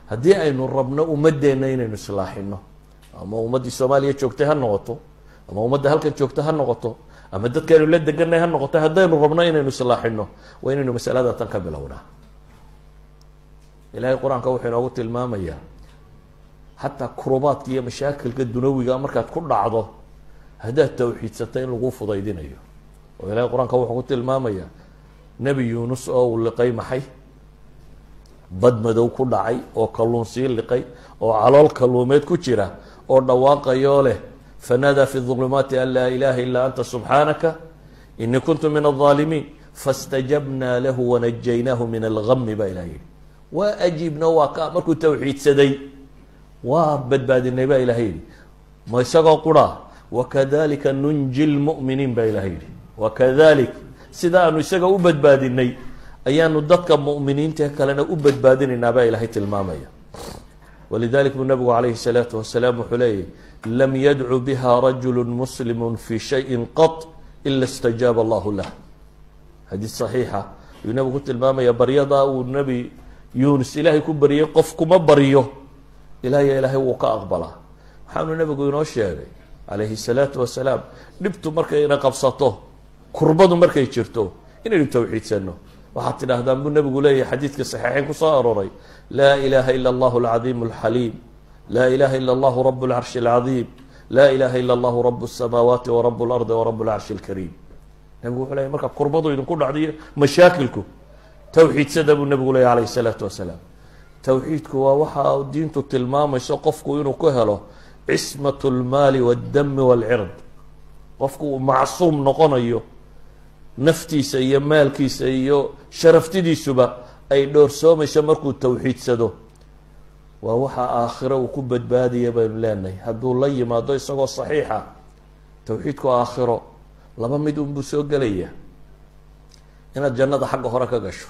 haddii aynu rabno ummadeenna inaynu islaaxino ama ummaddii soomaaliya joogtay ha noqoto ama ummadda halkan joogta ha noqoto ama dadkaaynu la deganay ha noqoto haddaynu rabno inaynu islaaxino waa inaynu masalada tan ka bilownaa ilaahay qur-aanka wuxuu inoogu tilmaamayaa xataa kurubaadka iyo mashaakilka dunawiga markaad ku dhacdo haddaad tawxiidsata in lagu fudaydinayo oo ilaahay qur-aanka wuxuu ku tilmaamayaa nebi yuunus oo uu liqay maxay bad madow ku dhacay oo kalluun sii liqay oo calool kalluumeed ku jira oo dhawaaqayoo leh fanaadaa fi ظulumaati an laa ilaha ilaa anta subxaanaka inii kuntu min الظaalimiin faاstajabnaa lahu wanajaynaahu min algami baa ilaha yihi waa ajiibna waa ka markuu tawxiidsaday waa badbaadinay baa ilaha yihi ma isagoo qura wakadalika nunji lmu'miniin baa ilaha yihi wakadalik sida aanu isaga u badbaadinay ayaanu dadka mu'miniinta kalena u badbaadinaynaa baa ilaahay tilmaamaya walidalik buu nabigu calayhi الsalaatu wasalaam wuxuu leeyahy lam yadcu biha rajulu muslimu fi shayin qat ila اstajaaba allahu lah xadiis saxiixa ayuu nabigu ku tilmaamaya baryadaa uu nebi yuunus ilaahay ku baryay qof kuma baryo ilaahay wuu ka aqbalaa waxaanu nabigu inoo sheegay calayhi الsalaatu wasalaam dhibtu markayna qabsato kurbadu markay jirto inaynu tawxiidsano waxaad tidhaahdaan buu nabigu leeyahay xadiidka saxiixeyn kusoo arooray laa ilaha ila allahu alcadiim alxaliim laa ilaha ila allahu rabu lcarshi alcadiim laa ilaha ila allahu rabu الsamaawaati warabu اlardi warabu lcarshi اlkariim nabigu wuxuu leeyahy marka kurbadu idinku dhacdiyo mashaakilku tawxiidsada buu nabigu leeyahy calayhi الsalaatu wasalaam tawxiidku waa waxa diintu tilmaamayso qofku inuu ku helo cismat اlmaali wاldami wاlcird qofku uu macsuum noqonayo naftiisa iyo maalkiisa iyo sharaftidiisuba ay dhoorsoomayso markuu tawxiidsado waa waxa aakhiro uu ku badbaadaya baynu leenahay hadduu la yimaado isagoo saxiixa tawxiidku aakhiro laba mid unbuu soo gelaya inaad jannada xagga hore ka gasho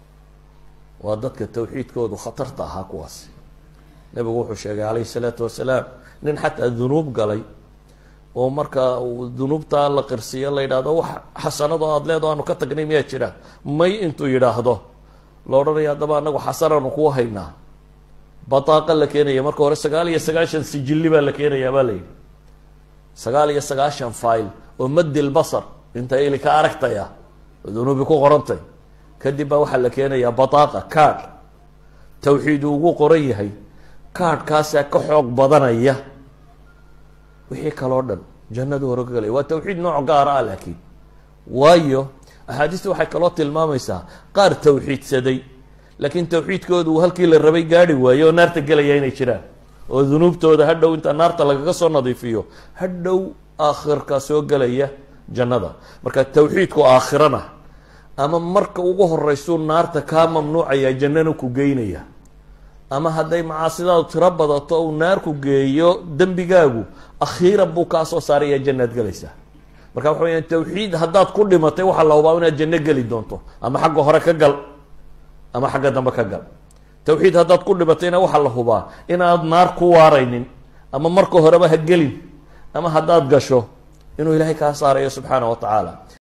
waa dadka tawxiidkoodu khatarta ahaa kuwaasi nabigu wuxuu sheegay calayhi الsalaatu wasalaam nin xataa dunuub galay oo markaa dunuubtaa la qirsiyo la yidhaahdo wax xasanado aada leedo aanu ka tagnay miyaa jira may intuu yidhaahdo la odhanaya haddaba anagu xasanaanu kuu haynaa bataaqa la keenaya marka hore 990 sijilli baa la keenayaa baa la yidhi 990 file oo madil basar inta ili ka aragtaya oo dunuubi ku qorantay kadib baa waxaa la keenayaa bataaqa kaadh tawxiid ugu qoran yahay kaadhkaasaa ka xoog badanaya wixii kaloo dhan jannadu hore ka galay waa tawxiid nooc gaara ah laakiin waayo axaadiista waxay kaloo tilmaamaysaa qaar tawxiidsaday laakiin tawxiidkoodu uu halkii la rabay gaari waayo oo naarta gelaya inay jiraan oo dunuubtooda hadhow inta naarta lagaga soo nadiifiyo hadhow aakhirka soo gelaya jannada marka tawxiidku aakhirana ama marka ugu horeysuu naarta kaa mamnuucaya jannana ku geynaya ama hadday macaasidaadu tiro badato uu naar ku geeyo dembigaagu akhiiran buu kaa soo saaraya jannaad gelaysaa marka waxa weyaan tawxiid haddaad ku dhimatay waxaa la hubaa inaad janno geli doonto ama xagga hore ka gal ama xagga dambe ka gal tawxiid haddaad ku dhimatayna waxaa la hubaa inaad naar ku waaraynin ama marka horeba ha gelin ama haddaad gasho inuu ilaahay kaa saarayo subxaana wa tacaala